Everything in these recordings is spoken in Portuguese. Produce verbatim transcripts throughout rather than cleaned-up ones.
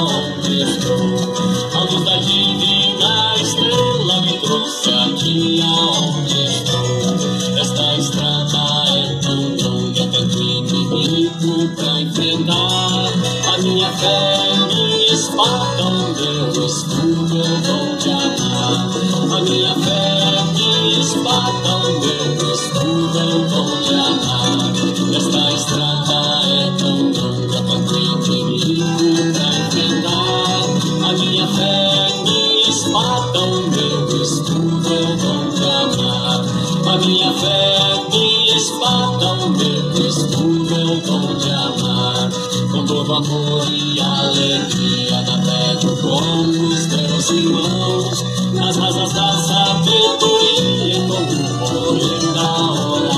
onde estou. A luz da divina estrela me trouxe aqui aonde estou. Esta estrada é tão longa, tanto inimigo pra enfrentar. A minha fé, minha espada, o meu escudo, eu vou te amar. A minha fé, minha espada, o meu escudo, eu vou te amar. Esta estrada é tão longa, tanto inimigo pra enfrentar. A minha fé, minha espada, o meu escudo, eu vou te amar. A minha fé, minha espada, o meu escudo, eu vou te amar. Com todo amor e alegria, navego com os meus irmãos, nas asas da sabedoria, como o poder da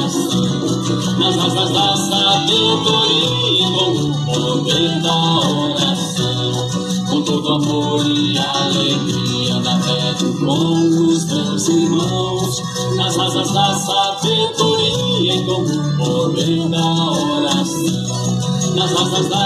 oração. Nas asas da sabedoria, como o poder da oração. Com todo amor e alegria, navego com os meus irmãos, nas asas da sabedoria, como o poder da oração. Nas asas da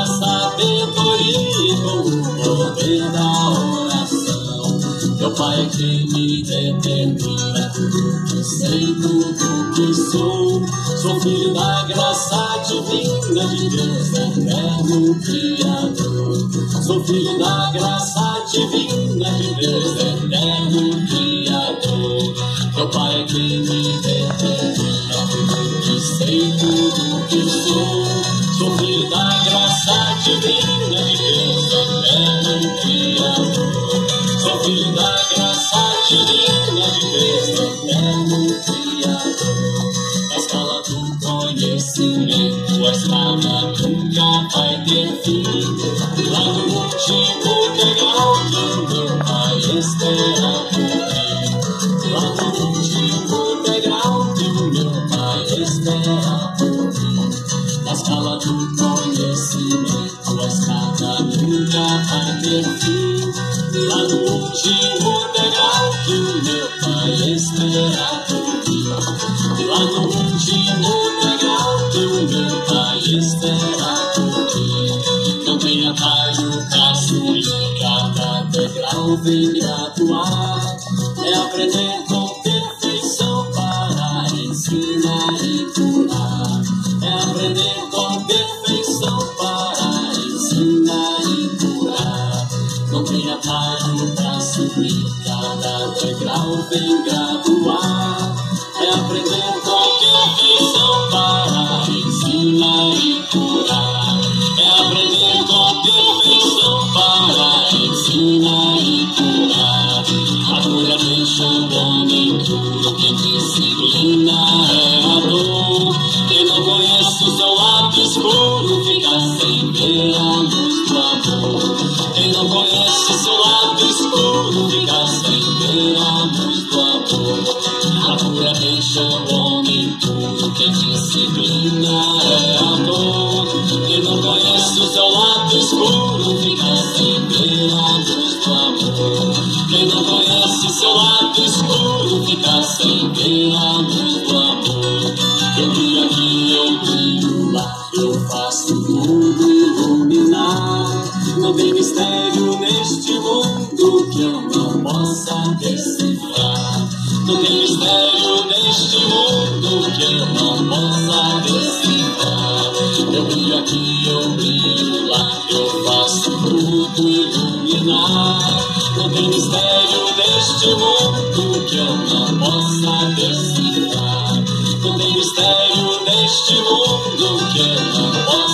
sabedoria, com o poder da oração. Meu Pai é quem me determina tudo que sei, tudo que sou. Sou filho da graça divina de Deus, eterno Criador. Sou filho da graça divina de Deus, eterno Criador. Meu Pai é quem me determina tudo que sei, tudo que sou. Sou filho da graça divina de Deus, eterno Criador. Sou filho da graça divina de Deus, eterno Criador. Na escala do conhecimento, a estrada nunca vai ter fim. Lá no último degrau que meu Pai espera por mim. Lá no último degrau que meu Pai espera por mim. Na escala do conhecimento, a estrada nunca vai ter fim. Lá no último degrau que o meu Pai espera por mim. Lá no último degrau que o meu Pai espera por mim. Não tem atalho pra subir, cada degrau vem me atuar. É aprender com perfeição para ensinar e curar. É aprender com perfeição para ensinar e curar. Não tem atalho pra subir, cada degrau vem graduar. É aprender com perfeição para ensinar e curar. É aprender com perfeição para ensinar e curar. A cura deixa o homem duro, quem disciplina é a dor. Quem não conhece o seu lado escuro fica sem ver a luz do amor. Quem não conhece o seu lado escuro fica sem ver a luz do amor. A cura deixa o homem puro, quem disciplina é a dor. Quem não conhece o seu lado escuro fica sem ver a luz do amor. Quem não conhece seu lado escuro fica sem ver a luz do amor. Eu brilho aqui, eu brilho lá, eu faço tudo iluminar. Não tem mistério neste mundo que eu não possa decifrar. Não tem mistério neste mundo que eu não possa decifrar. Eu brilho aqui, eu brilho lá, eu faço tudo iluminar. Não tem mistério neste mundo que eu não possa decifrar. Não tem mistério neste mundo que eu não possa